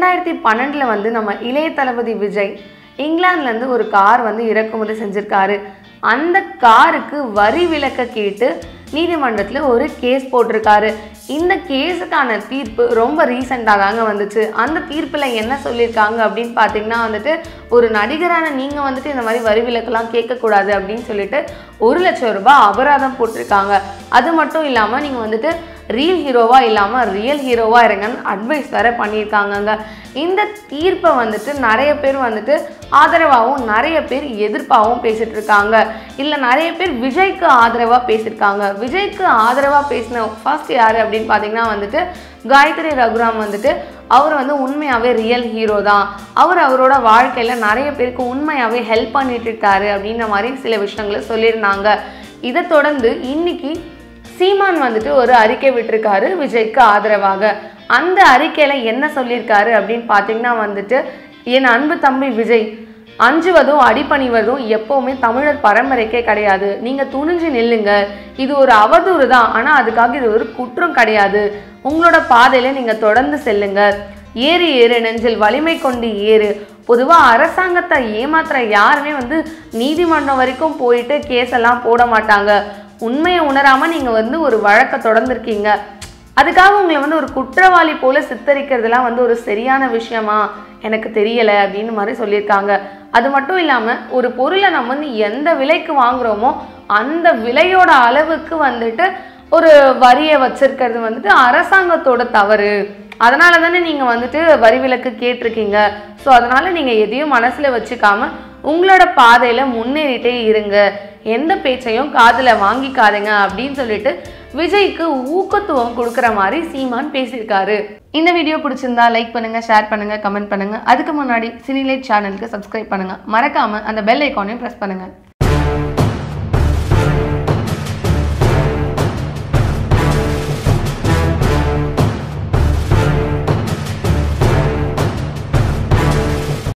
2012 வந்து நம்ம இளைய தளபதி விஜய் இங்கிலாந்துல இருந்து ஒரு கார் வந்து இறக்குமதி செஞ்சிருக்காரு. அந்த காருக்கு வரி விலக்க கேட்டு நீதிமன்றத்துல ஒரு கேஸ் போட்டிருக்காரு. இந்த கேஸுக்கான தீர்ப்பு ரொம்ப ரீசெண்டாக தாங்க வந்துச்சு. அந்த தீர்ப்பில் என்ன சொல்லியிருக்காங்க அப்படின்னு பார்த்தீங்கன்னா வந்துட்டு, ஒரு நடிகரான நீங்கள் வந்துட்டு இந்த மாதிரி வரி விலக்கெல்லாம் கேட்கக்கூடாது அப்படின்னு சொல்லிட்டு 1 லட்சம் ரூபாய் அபராதம் போட்டிருக்காங்க. அது மட்டும் இல்லாமல் நீங்கள் வந்துட்டு ரீல் ஹீரோவாக இல்லாமல் ரியல் ஹீரோவாக இருங்கன்னு அட்வைஸ் வேறு பண்ணியிருக்காங்கங்க. இந்த தீர்ப்பை வந்துட்டு நிறைய பேர் வந்துட்டு ஆதரவாகவும் நிறைய பேர் எதிர்ப்பாகவும் பேசிகிட்டு இருக்காங்க. இல்லை நிறைய பேர் விஜய்க்கு ஆதரவாக பேசியிருக்காங்க. விஜய்க்கு ஆதரவாக பேசின ஃபர்ஸ்ட் யார் அப்படின்னு பார்த்தீங்கன்னா வந்துட்டு காயத்ரி ரகுராம் வந்துட்டு அவர் வந்து உண்மையாகவே ரியல் ஹீரோ தான். அவரோட வாழ்க்கையில் நிறைய பேருக்கு உண்மையாகவே ஹெல்ப் பண்ணிட்டு இருக்காரு அப்படின்ற மாதிரி சில விஷயங்களை சொல்லியிருந்தாங்க. இதை தொடர்ந்து இன்னைக்கு சீமான் வந்துட்டு ஒரு அறிக்கை விட்டிருக்காரு விஜய்க்கு ஆதரவாக. அந்த அறிக்கையில் என்ன சொல்லியிருக்காரு அப்படின்னு பார்த்தீங்கன்னா வந்துட்டு, என் அன்பு தம்பி விஜய், அஞ்சுவதும் அடிபணிவதும் எப்போவுமே தமிழர் பரம்பரைக்கே கிடையாது. நீங்கள் துணிஞ்சு நில்லுங்க. இது ஒரு அவதூறு தான், ஆனால் அதுக்காக இது ஒரு குற்றம் கிடையாது. உங்களோட பாதையில் நீங்கள் தொடர்ந்து செல்லுங்க. ஏறு ஏறு நெஞ்சில் வலிமை கொண்டு ஏறு. பொதுவாக அரசாங்கத்தை ஏமாத்துற யாருமே வந்து நீதிமன்றம் வரைக்கும் போயிட்டு கேஸெல்லாம் போட மாட்டாங்க. உண்மையை உணராமல் நீங்கள் வந்து ஒரு வழக்கை தொடர்ந்துருக்கீங்க. அதுக்காக உங்களை வந்து ஒரு குற்றவாளி போல சித்தரிக்கிறதுலாம் வந்து ஒரு சரியான விஷயமா எனக்கு தெரியலை அப்படின்னு மாதிரி சொல்லியிருக்காங்க. அது மட்டும் இல்லாமல் ஒரு பொருளை நம்ம வந்து எந்த விலைக்கு வாங்குகிறோமோ அந்த விலையோட அளவுக்கு வந்துட்டு ஒரு வரியை வச்சிருக்கிறது வந்துட்டு அரசாங்கத்தோட தவறு. அதனால தானே நீங்கள் வந்துட்டு வரி விலக்கு கேட்டிருக்கீங்க. ஸோ அதனால் நீங்கள் எதையும் மனசில் வச்சுக்காம உங்களோட பாதையில் முன்னேறிட்டே இருங்க. எந்த பேச்சையும் காதில் வாங்கிக்காதுங்க அப்படின்னு சொல்லிட்டு விஜய்க்கு ஊக்கத்துவம் கொடுக்குற மாதிரி சீமான் பேசியிருக்காரு. இந்த வீடியோ பிடிச்சிருந்தா லைக் பண்ணுங்க, ஷேர் பண்ணுங்க, கமெண்ட் பண்ணுங்க. அதுக்கு முன்னாடி சினிலைட் சேனலுக்கு சப்ஸ்கிரைப் பண்ணுங்க. மறக்காம அந்த பெல் ஐக்கானையும் ப்ரெஸ் பண்ணுங்க.